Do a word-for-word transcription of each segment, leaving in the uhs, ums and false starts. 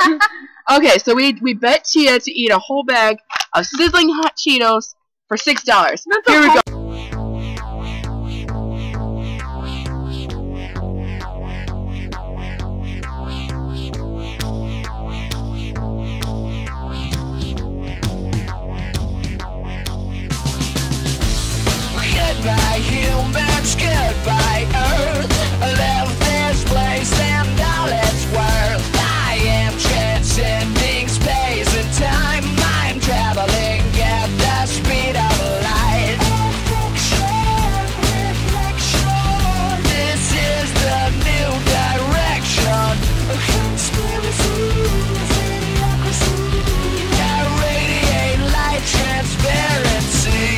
Okay, so we we bet Tia to eat a whole bag of sizzling hot Cheetos for six dollars. Here we go. Goodbye humans, goodbye Earth. Left this place and all it's worth. I am transcending space and time. I'm traveling at the speed of light. Affection, reflection. This is the new direction. A conspiracy, idiocracy. I radiate light transparency.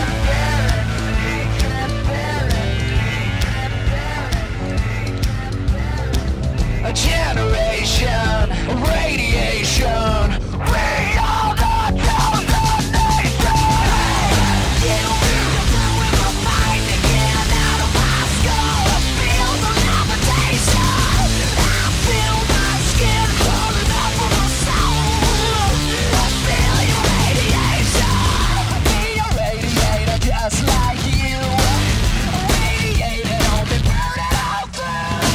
A generation, radiation. We are the chosen nation. You feel with my mind again out of my skull. I feel the levitation. I feel my skin crawling up from my soul. I feel your radiation. Be a radiator just like you. Radiated, only burn it all through.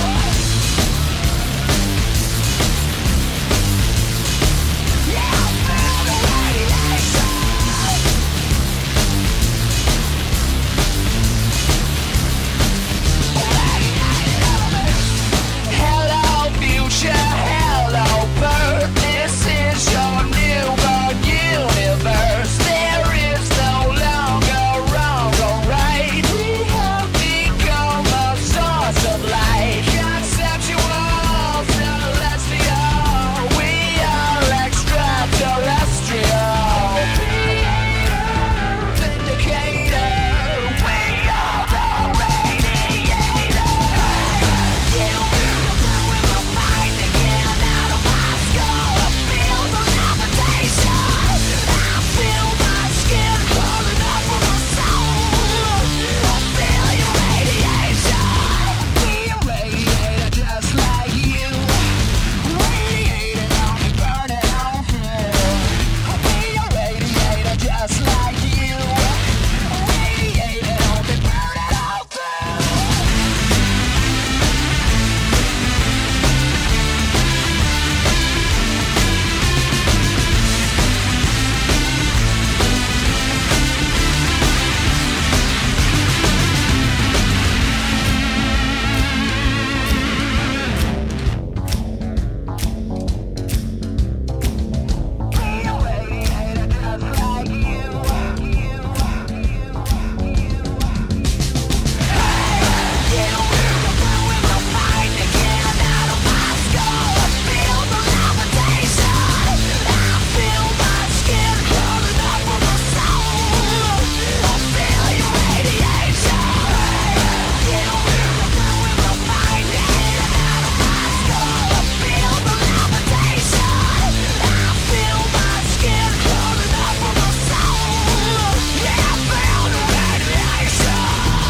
Hello future, hello birth. This is your newborn universe. There is no longer wrong or right. We have become a source of light. Conceptual, celestial. We are extraterrestrial. Vindicator. We are the radiator. You feel with my mind again out of my skull. I feel the levitation. I feel my skin crawling up from my soul. I feel your radiation. Be a radiator just like you. Radiated, only burn it all through. Be a radiator just like you. Radiated, only burn it all through. Be a radiator just like you. You feel with my mind again out of my skull. I feel the levitation. I feel my skin crawling up from my soul. I feel your radiation. You feel with my mind again out of my skull. I feel the levitation. I feel my skin crawling up from my soul. Yeah, I feel the radiation.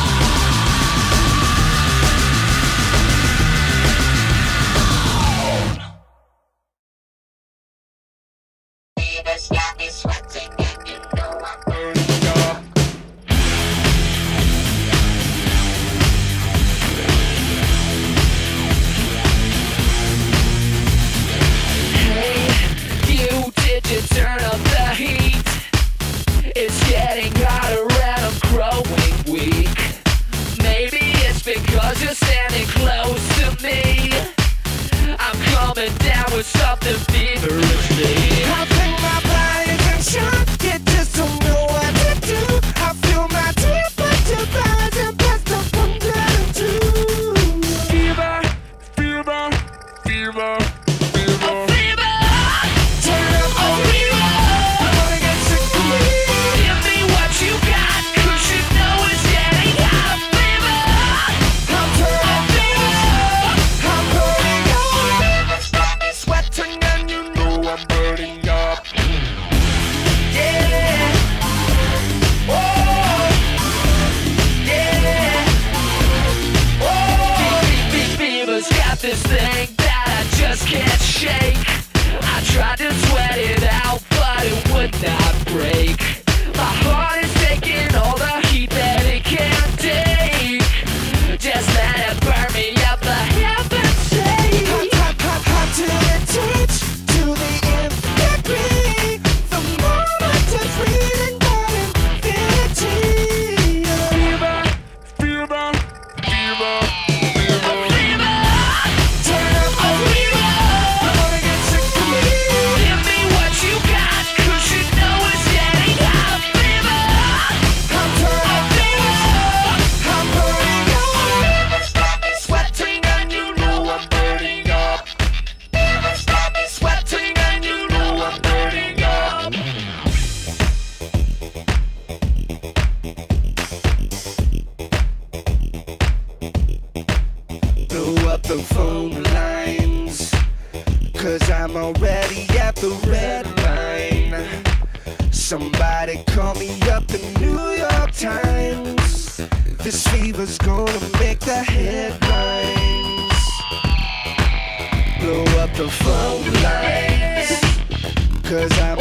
Fever's got me sweating and you know I'm burning up. Hey, you, did you turn up the heat? It's getting hotter and I'm growing weak. Maybe it's because you're standing close to me. I'm coming down with something feverishly. I think my body's in shock. You just don't know what to do. I feel my temperature rising past the one and two. Fever, fever, fever, fever. A fever! Turn up a fever! I wanna get sick of me. Give me what you got, 'cause you know it's getting hot. Fever! I'm turning fever. I'm burning up. Stop me sweating and you know I'm burning up. Yeah. Oh. Yeah. Oh. Fever's got this thing that I just can't shake. the phone lines, 'cause I'm already at the red line. Somebody call me up the New York Times. This fever's gonna make the headlines. Blow up the phone lines, 'cause I'm